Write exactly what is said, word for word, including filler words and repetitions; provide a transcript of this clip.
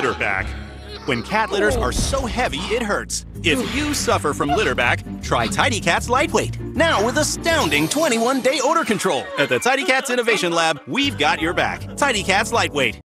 litter back. When cat litters are so heavy it hurts. If you suffer from litter back, try Tidy Cats Lightweight. Now with astounding twenty-one day odor control. At the Tidy Cats Innovation Lab, we've got your back. Tidy Cats Lightweight.